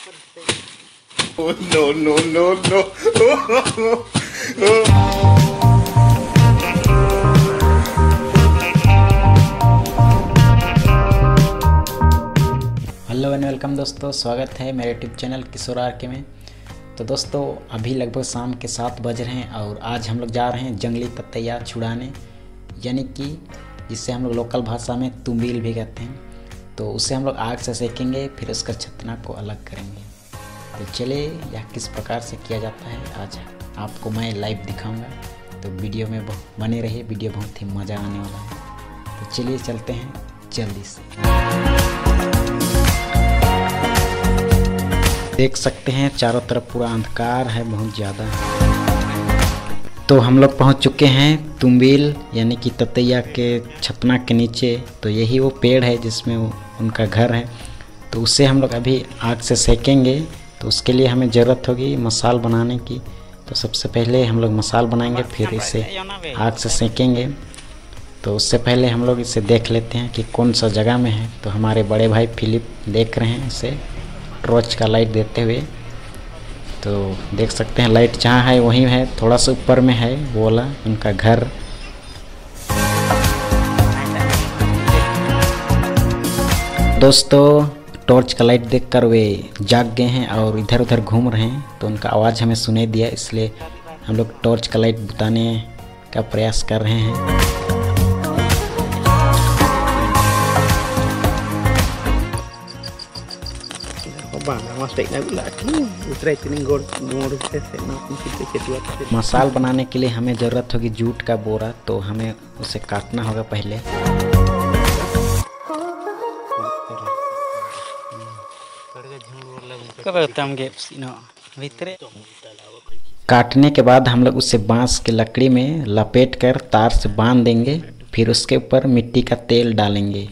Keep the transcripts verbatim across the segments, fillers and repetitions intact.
Oh, no, no, no, no. Hello and welcome दोस्तों, स्वागत है मेरे यूट्यूब चैनल किशोर आर के में। तो दोस्तों अभी लगभग शाम के सात बज रहे हैं और आज हम लोग जा रहे हैं जंगली ततैया छुड़ाने, यानी कि जिसे हम लोग लोकल भाषा में तुम्बिल भी कहते हैं। तो उसे हम लोग आग से सेकेंगे, फिर उसका छत्तना को अलग करेंगे। तो चलिए यह किस प्रकार से किया जाता है आज आपको मैं लाइव दिखाऊंगा। तो वीडियो में बने रहिए, वीडियो बहुत ही मज़ा आने वाला है। तो चलिए चलते हैं जल्दी से। देख सकते हैं चारों तरफ पूरा अंधकार है, बहुत ज़्यादा। तो हम लोग पहुंच चुके हैं तुम्बिल यानी कि ततैया के छतना के नीचे। तो यही वो पेड़ है जिसमें वो उनका घर है। तो उसे हम लोग अभी आग से सेकेंगे। तो उसके लिए हमें ज़रूरत होगी मसाल बनाने की। तो सबसे पहले हम लोग मसाल बनाएंगे, फिर इसे आग से सेकेंगे। तो उससे पहले हम लोग इसे देख लेते हैं कि कौन सा जगह में है। तो हमारे बड़े भाई फिलिप देख रहे हैं इसे टॉर्च का लाइट देते हुए। तो देख सकते हैं लाइट जहाँ है वहीं है, थोड़ा सा ऊपर में है वो वाला उनका घर। दोस्तों टॉर्च का लाइट देखकर वे जाग गए हैं और इधर उधर घूम रहे हैं। तो उनका आवाज़ हमें सुनाई दिया, इसलिए हम लोग टॉर्च का लाइट बुताने का प्रयास कर रहे हैं। मसाल बनाने के लिए हमें ज़रूरत होगी जूट का बोरा। तो हमें उसे काटना होगा पहले। काटने के बाद हम लोग उसे बांस के लकड़ी में लपेट कर तार से बांध देंगे, फिर उसके ऊपर मिट्टी का तेल डालेंगे।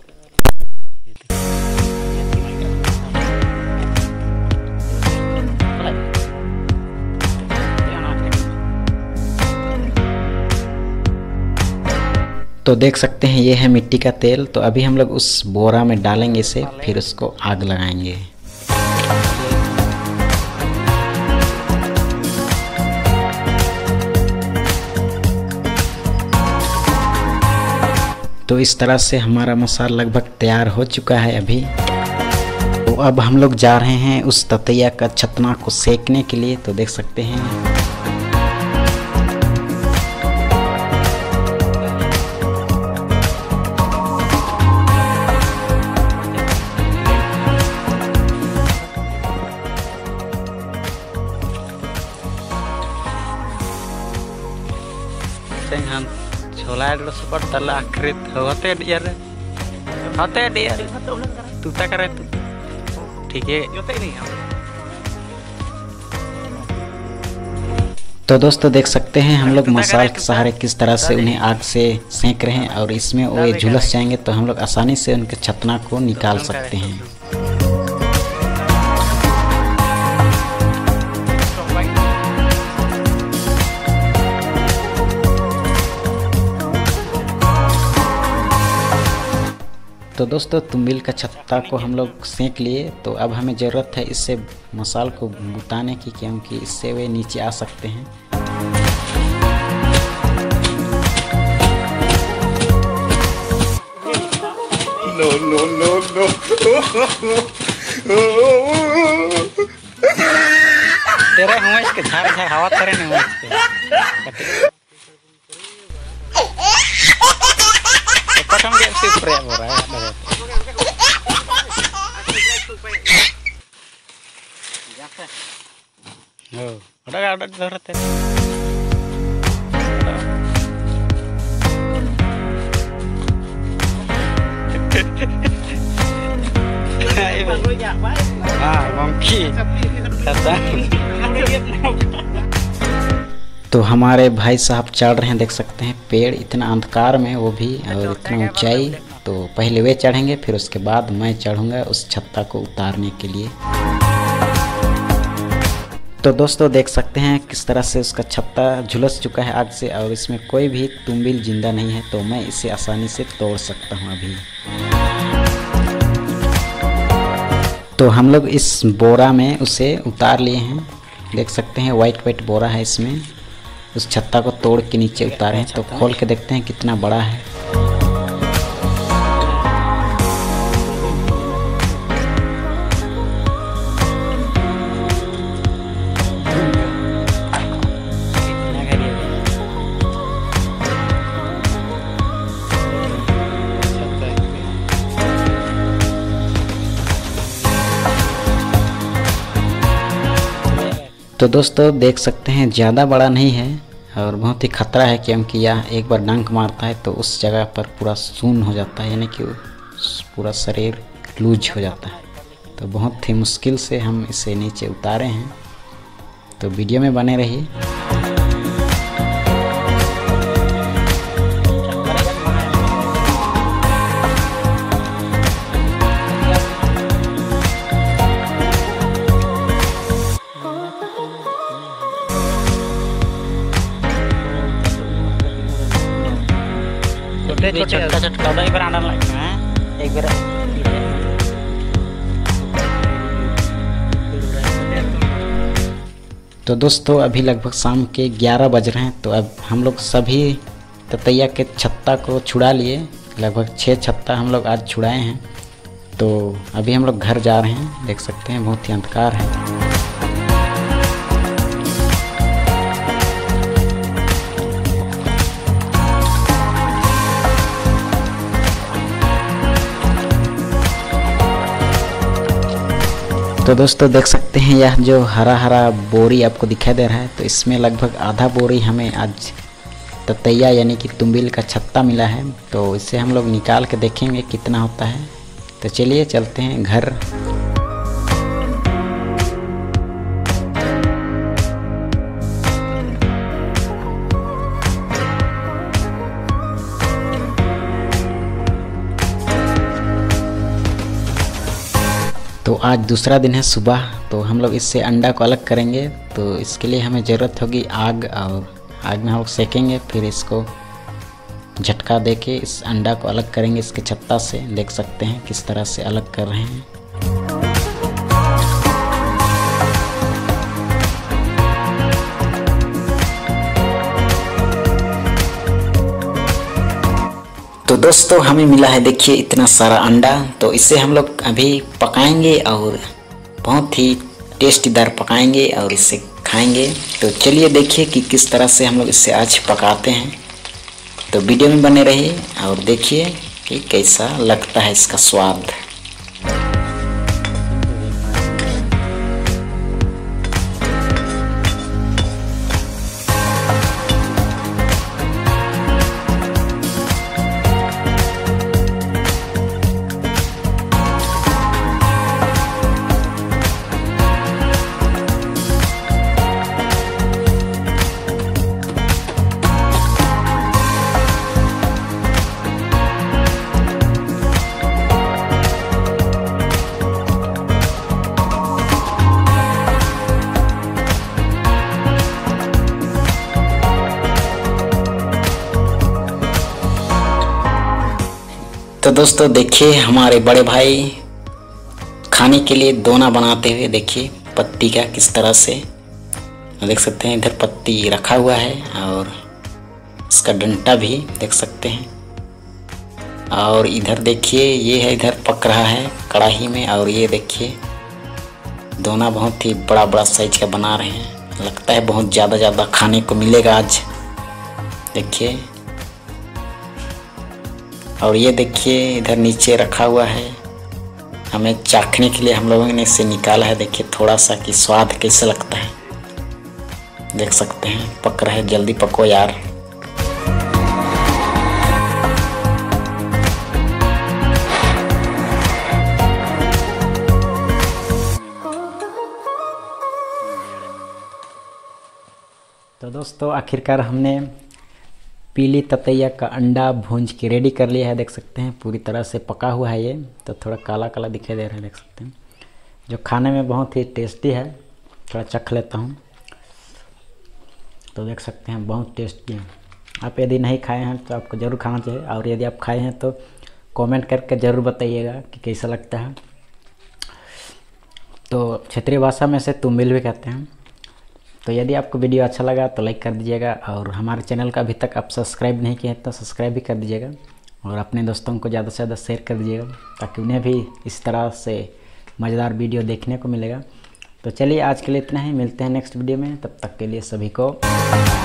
तो देख सकते हैं ये है मिट्टी का तेल। तो अभी हम लोग उस बोरा में डालेंगे इसे, फिर उसको आग लगाएंगे। तो इस तरह से हमारा मसाला लगभग तैयार हो चुका है अभी। तो अब हम लोग जा रहे हैं उस ततैया का छतना को सेकने के लिए। तो देख सकते हैं छोला सुपर तला आखिर होते यार होते यार तू क्या करे तू ठीक है। तो दोस्तों देख सकते हैं हम लोग मसाल के सहारे किस तरह से उन्हें आग से सेंक रहे हैं और इसमें वो झुलस जाएंगे तो हम लोग आसानी से उनके छतना को निकाल सकते हैं। तो दोस्तों तुम्बिल का छत्ता को हम लोग सेंक लिए। तो अब हमें ज़रूरत है इससे मसाल को बुताने की, क्योंकि इससे वे नीचे आ सकते हैं। No, no, no, no. तेरे हुआ के झाड़ झाड़ हवा करे नहीं हुआ कटम के से स्प्रे हो रहा है। हो उड़ा उड़ा जरूरत है। हां मंकी तो हमारे भाई साहब चढ़ रहे हैं, देख सकते हैं पेड़ इतना अंधकार में, वो भी और इतना ऊंचाई। तो पहले वे चढ़ेंगे, फिर उसके बाद मैं चढ़ूंगा उस छत्ता को उतारने के लिए। तो दोस्तों देख सकते हैं किस तरह से उसका छत्ता झुलस चुका है आग से और इसमें कोई भी तुम्बिल जिंदा नहीं है। तो मैं इसे आसानी से तोड़ सकता हूं अभी। तो हम लोग इस बोरा में उसे उतार लिए हैं, देख सकते हैं वाइट वाइट बोरा है इसमें। उस छत्ता को तोड़ के नीचे उतारे हैं, तो खोल के देखते हैं कितना बड़ा है। तो दोस्तों देख सकते हैं ज़्यादा बड़ा नहीं है और बहुत ही खतरा है, क्योंकि यह एक बार डंक मारता है तो उस जगह पर पूरा सून हो जाता है, यानी कि पूरा शरीर लूज हो जाता है। तो बहुत ही मुश्किल से हम इसे नीचे उतारे हैं, तो वीडियो में बने रहिए। छोटा छोटा एक बार आना लगता है, एक बार तो दोस्तों अभी लगभग शाम के ग्यारह बज रहे हैं। तो अब हम लोग सभी ततैया के छत्ता को छुड़ा लिए, लगभग छः छत्ता हम लोग आज छुड़ाए हैं। तो अभी हम लोग घर जा रहे हैं, देख सकते हैं बहुत ही अंधकार है। तो दोस्तों देख सकते हैं यह जो हरा हरा बोरी आपको दिखाई दे रहा है, तो इसमें लगभग आधा बोरी हमें आज ततैया यानी कि तुम्बिल का छत्ता मिला है। तो इसे हम लोग निकाल के देखेंगे कितना होता है। तो चलिए चलते हैं घर। तो आज दूसरा दिन है सुबह, तो हम लोग इससे अंडा को अलग करेंगे। तो इसके लिए हमें ज़रूरत होगी आग, और आग में हम लोग सेकेंगे, फिर इसको झटका दे के इस अंडा को अलग करेंगे इसके छत्ता से। देख सकते हैं किस तरह से अलग कर रहे हैं। तो दोस्तों हमें मिला है देखिए इतना सारा अंडा। तो इसे हम लोग अभी पकाएंगे और बहुत ही टेस्टीदार पकाएंगे और इसे खाएंगे। तो चलिए देखिए कि किस तरह से हम लोग इसे आज पकाते हैं। तो वीडियो में बने रहिए और देखिए कि कैसा लगता है इसका स्वाद। तो दोस्तों देखिए हमारे बड़े भाई खाने के लिए दोना बनाते हुए, देखिए पत्ती का किस तरह से देख सकते हैं। इधर पत्ती रखा हुआ है और इसका डंटा भी देख सकते हैं। और इधर देखिए ये है, इधर पक रहा है कढ़ाई में। और ये देखिए दोना बहुत ही बड़ा बड़ा साइज का बना रहे हैं, लगता है बहुत ज़्यादा ज़्यादा खाने को मिलेगा आज। देखिए और ये देखिए इधर नीचे रखा हुआ है, हमें चाखने के लिए हम लोगों ने इसे निकाला है। देखिए थोड़ा सा कि स्वाद कैसे लगता है, देख सकते हैं। पक रहा है, जल्दी पको यार। तो दोस्तों आखिरकार हमने पीली ततैया का अंडा भूंज के रेडी कर लिया है। देख सकते हैं पूरी तरह से पका हुआ है ये, तो थोड़ा काला काला दिखाई दे रहा है, देख सकते हैं। जो खाने में बहुत ही टेस्टी है। थोड़ा चख लेता हूँ। तो देख सकते हैं बहुत टेस्टी है। आप यदि नहीं खाए हैं तो आपको ज़रूर खाना चाहिए, और यदि आप खाए हैं तो कमेंट करके ज़रूर बताइएगा कि कैसा लगता है। तो क्षेत्रीय भाषा में से तुम्बिल भी कहते हैं। तो यदि आपको वीडियो अच्छा लगा तो लाइक कर दीजिएगा, और हमारे चैनल का अभी तक आप सब्सक्राइब नहीं किए तो सब्सक्राइब भी कर दीजिएगा, और अपने दोस्तों को ज़्यादा से ज़्यादा शेयर कर दीजिएगा ताकि उन्हें भी इस तरह से मज़ेदार वीडियो देखने को मिलेगा। तो चलिए आज के लिए इतना ही, मिलते हैं नेक्स्ट वीडियो में, तब तक के लिए सभी को